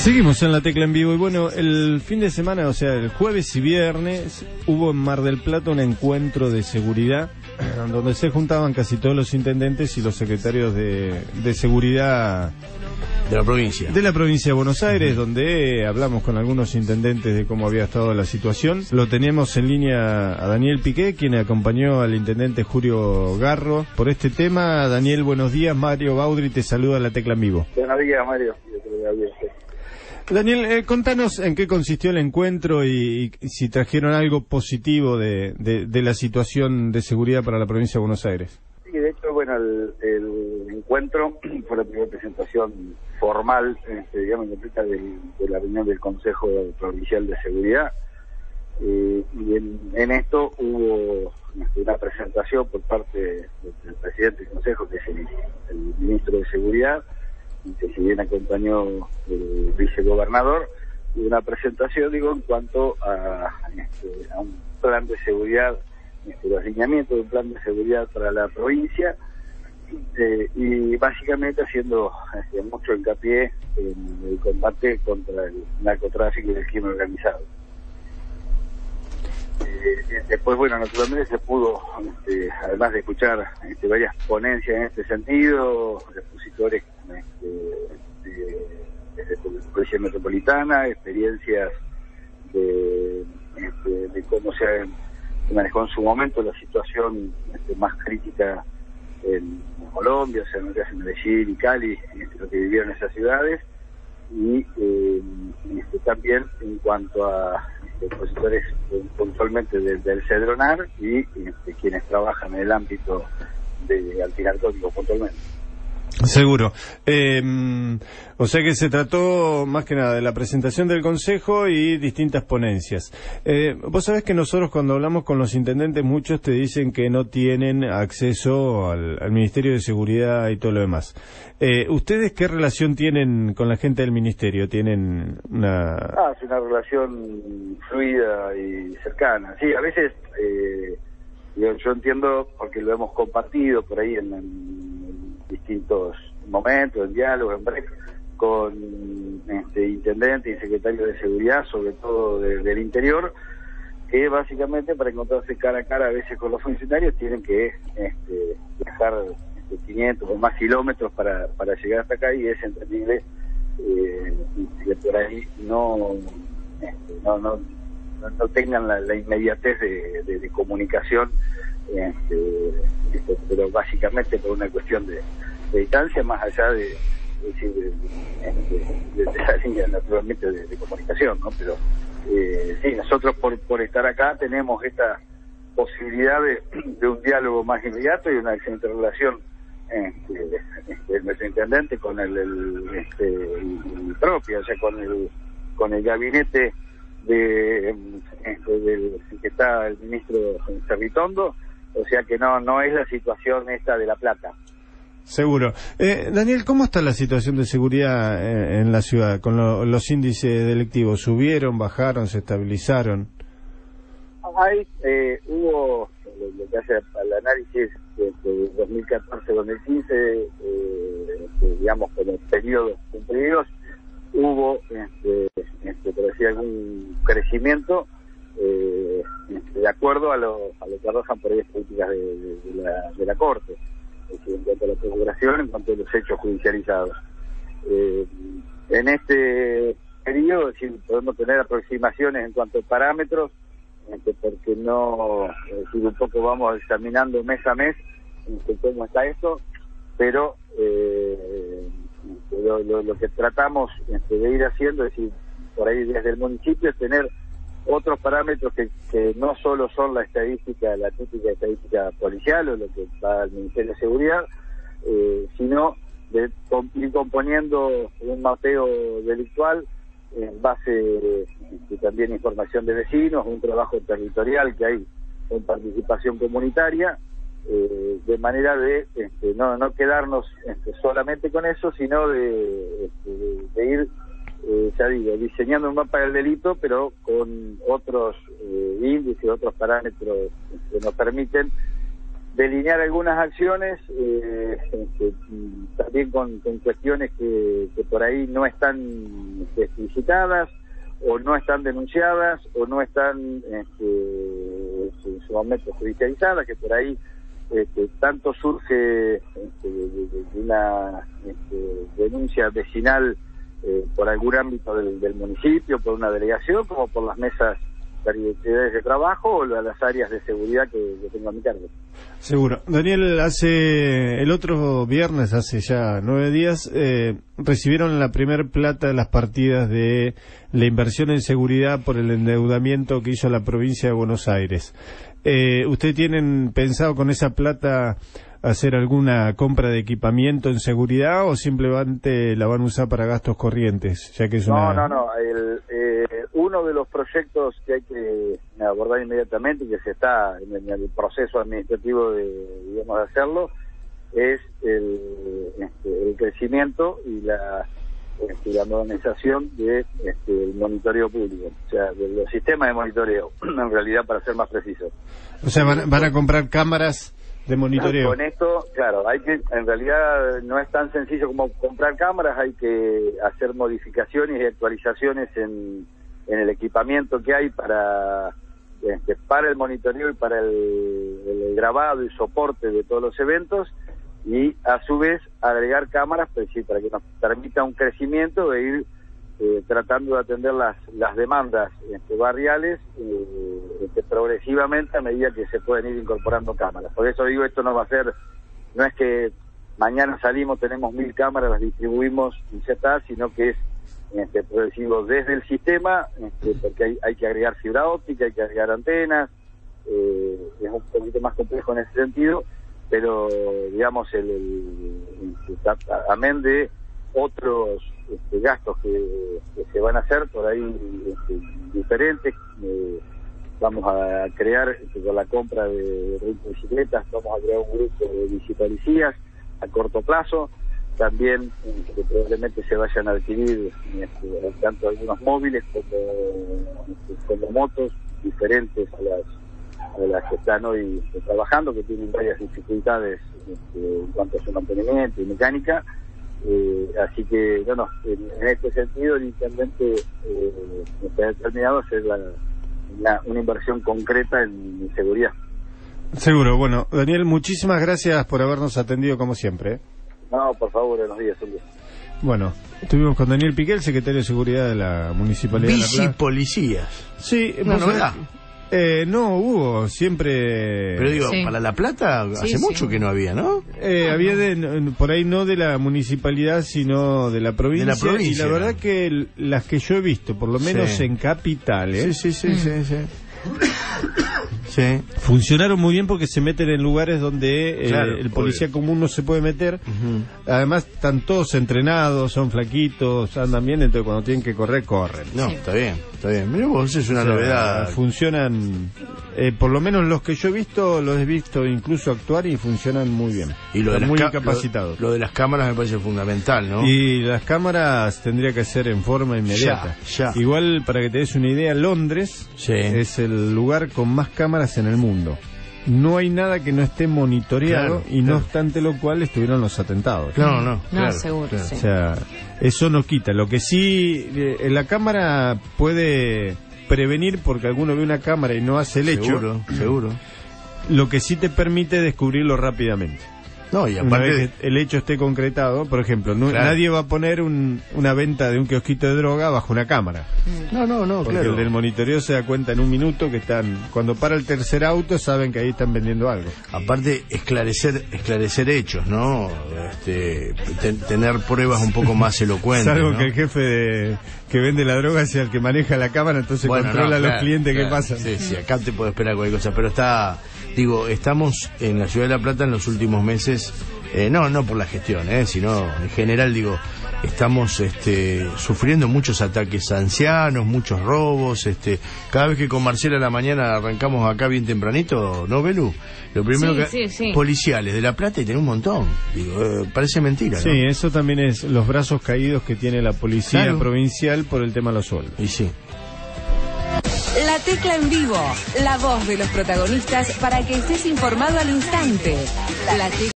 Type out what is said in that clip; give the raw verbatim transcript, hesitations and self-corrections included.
Seguimos en La Tecla en vivo y bueno, el fin de semana, o sea, el jueves y viernes, hubo en Mar del Plata un encuentro de seguridad donde se juntaban casi todos los intendentes y los secretarios de, de seguridad de la provincia. De la provincia de Buenos Aires, uh-huh. donde hablamos con algunos intendentes de cómo había estado la situación. Lo teníamos en línea a Daniel Piqué, quien acompañó al intendente Julio Garro por este tema. Daniel, buenos días. Mario Baudry te saluda a La Tecla en vivo. Buenos días, Mario. Daniel, eh, contanos en qué consistió el encuentro y, y si trajeron algo positivo de, de, de la situación de seguridad para la provincia de Buenos Aires. Sí, de hecho, bueno, el, el encuentro fue la primera presentación formal, este, digamos, completa del, de la reunión del Consejo Provincial de Seguridad. Eh, y en, en esto hubo este, una presentación por parte del presidente del Consejo, que es el, el ministro de Seguridad, que si bien acompañó el vicegobernador, y una presentación, digo, en cuanto a, este, a un plan de seguridad, este, los lineamientos de un plan de seguridad para la provincia, eh, y básicamente haciendo este, mucho hincapié en el combate contra el narcotráfico y el crimen organizado. Eh, después, bueno, naturalmente se pudo, este, además de escuchar este, varias ponencias en este sentido, expositores este, de, de, de la Policía Metropolitana, experiencias de, este, de cómo se manejó en su momento la situación este, más crítica en, en Colombia, o sea, en lo que hace Medellín y Cali, este, lo que vivieron esas ciudades, y eh, este, también en cuanto a expositores puntualmente del, del Cedronar y este, quienes trabajan en el ámbito de antinarcóticos puntualmente. Seguro. Eh, o sea que se trató más que nada de la presentación del Consejo y distintas ponencias. Eh, vos sabés que nosotros cuando hablamos con los intendentes, muchos te dicen que no tienen acceso al, al Ministerio de Seguridad y todo lo demás. Eh, ¿Ustedes qué relación tienen con la gente del Ministerio? ¿Tienen una...? Ah, es una relación fluida y cercana. Sí, a veces, eh, yo, yo entiendo, porque lo hemos compartido por ahí en... en distintos momentos, en diálogo, en break, con este, intendentes y secretarios de seguridad, sobre todo de, del interior, que básicamente para encontrarse cara a cara a veces con los funcionarios tienen que este, viajar este, quinientos o más kilómetros para, para llegar hasta acá, y es entendible eh, que por ahí no, este, no, no, no, no tengan la, la inmediatez de, de, de comunicación. Este, este, pero básicamente por una cuestión de, de distancia, más allá de, de, de, de, de la línea naturalmente de, de comunicación, ¿no? Pero eh, sí, nosotros por, por estar acá tenemos esta posibilidad de, de un diálogo más inmediato y una excelente relación este, este, nuestro intendente con el, el, este, el propio, o sea, con el, con el gabinete de, este, del que está el ministro Cerritondo. O sea que no no es la situación esta de La Plata. Seguro. Eh, Daniel, ¿cómo está la situación de seguridad en, en la ciudad con lo, los índices delictivos? ¿Subieron, bajaron, se estabilizaron? Hay, eh, hubo, lo que hace al análisis de dos mil catorce a dos mil quince, eh, digamos, con los periodos cumplidos, hubo, este, este, por decir, algún crecimiento, Eh, de acuerdo a lo, a lo que arrojan por ahí las políticas de, de, de, la, de la Corte, es decir, en cuanto a la procuración, en cuanto a los hechos judicializados. Eh, en este periodo, es decir, podemos tener aproximaciones en cuanto a parámetros, este, porque no, es decir, un poco vamos examinando mes a mes este, cómo está esto, pero eh, lo, lo, lo que tratamos este, de ir haciendo, es decir, por ahí desde el municipio, es tener otros parámetros que, que no solo son la estadística, la típica estadística policial o lo que va al Ministerio de Seguridad, eh, sino de com, ir componiendo un mapeo delictual en base de también información de vecinos, un trabajo territorial que hay con participación comunitaria, eh, de manera de este, no, no quedarnos este, solamente con eso, sino de, este, de, de ir Eh, ya digo, diseñando un mapa del delito, pero con otros eh, índices, otros parámetros que nos permiten delinear algunas acciones, eh, que, también con, con cuestiones que, que por ahí no están explicitadas, o no están denunciadas, o no están este, en su momento judicializadas, que por ahí este, tanto surge este, de, de, de una este, denuncia vecinal eh, por algún ámbito del, del municipio, por una delegación, como por las mesas actividades de trabajo o las áreas de seguridad que, que tengo a mi cargo. Seguro. Daniel, hace el otro viernes, hace ya nueve días, eh, recibieron la primer plata de las partidas de la inversión en seguridad por el endeudamiento que hizo la provincia de Buenos Aires. Eh, ¿Ustedes tienen pensado con esa plata hacer alguna compra de equipamiento en seguridad o simplemente la van a usar para gastos corrientes? Ya que es no, una... no, no. El, eh, uno de los proyectos que hay que abordar inmediatamente y que se está en el, en el proceso administrativo de, digamos, de hacerlo es el, este, el crecimiento y la, este, la modernización del de, este, monitoreo público, o sea, de los sistemas de monitoreo, en realidad, para ser más preciso. O sea, van, van a comprar cámaras de monitoreo. Con esto, claro, hay que, en realidad no es tan sencillo como comprar cámaras, hay que hacer modificaciones y actualizaciones en, en el equipamiento que hay para este, para el monitoreo y para el, el grabado y soporte de todos los eventos, y a su vez agregar cámaras pues, sí, para que nos permita un crecimiento de ir eh, tratando de atender las las demandas este, barriales eh, este, progresivamente a medida que se pueden ir incorporando cámaras. Por eso digo, esto no va a ser, no es que mañana salimos, tenemos mil cámaras, las distribuimos y ya está, sino que es este, progresivo desde el sistema, este, porque hay, hay que agregar fibra óptica, hay que agregar antenas, eh, es un poquito más complejo en ese sentido, pero digamos, el, el, el amén de otros este, gastos que, que se van a hacer por ahí este, diferentes, eh, vamos a crear este, con la compra de, de bicicletas, vamos a crear un grupo de bicipolicías a corto plazo, también este, probablemente se vayan a adquirir este, tanto algunos móviles como, este, como motos diferentes a las, a las que están hoy este, trabajando, que tienen varias dificultades este, en cuanto a su mantenimiento y mecánica. Eh, así que, bueno, en, en este sentido el intendente eh, está determinado a hacer la, la, una inversión concreta en, en seguridad. Seguro. Bueno, Daniel, muchísimas gracias por habernos atendido como siempre. ¿eh? No, por favor, buenos días. Un día. Bueno, estuvimos con Daniel Piqué, el secretario de Seguridad de la Municipalidad de La Plata. Bicipolicías. Sí, una novedad. Eh, no, hubo, siempre... Pero digo, sí. para La Plata sí, hace sí. mucho que no había, ¿no? Eh, había de, por ahí no de la municipalidad, sino de la provincia. De la provincia, y la verdad ¿no? que el, las que yo he visto, por lo menos Sí. en capitales, Sí, sí, sí, Mm. sí, sí. Sí. funcionaron muy bien porque se meten en lugares donde eh, Claro, el policía obvio. común no se puede meter. Ujú. Además, están todos entrenados, son flaquitos, andan bien, entonces cuando tienen que correr, corren. No, Sí. está bien, está bien. Mirá vos, es una O sea, novedad. funcionan, eh, por lo menos los que yo he visto, los he visto incluso actuar y funcionan muy bien. Y lo de Están las muy ca- capacitados. Lo, lo de las cámaras me parece fundamental, ¿no? Y las cámaras tendría que ser en forma inmediata. Ya, ya. Igual, para que te des una idea, Londres Sí. es el lugar con más cámaras en el mundo. No hay nada que no esté monitoreado, Claro, y no claro. obstante lo cual estuvieron los atentados. No, no. No, claro, seguro, claro. sí. O sea, eso no quita. Lo que sí, eh, la cámara puede prevenir porque alguno ve una cámara y no hace el hecho. Seguro, seguro. Lo que sí te permite descubrirlo rápidamente. No, y Una aparte... vez que el hecho esté concretado, por ejemplo, no- Claro. nadie va a poner un- una venta de un kiosquito de droga bajo una cámara. No, no, no, Porque claro. el del monitoreo se da cuenta en un minuto que están, cuando para el tercer auto, saben que ahí están vendiendo algo. Aparte, esclarecer esclarecer hechos, ¿no? Este, ten- tener pruebas un poco más elocuentes, Salvo ¿no? que el jefe de, que vende la droga sea el que maneja la cámara, entonces Bueno, controla no, a los claro, clientes claro. que pasan. Sí, sí, acá te puede esperar cualquier cosa, pero está, digo, estamos en la Ciudad de La Plata en los últimos meses, eh, no, no por la gestión, eh, sino en general, digo, estamos este, sufriendo muchos ataques a ancianos, muchos robos, este, cada vez que con Marcela a la mañana arrancamos acá bien tempranito, ¿no, Belu? Lo primero Sí, que sí, sí. policiales de La Plata y tiene un montón, digo, eh, parece mentira, ¿no? Sí, eso también es los brazos caídos que tiene la policía Claro. provincial por el tema de los sueldos. Y sí. La Tecla en vivo, la voz de los protagonistas para que estés informado al instante. La Tecla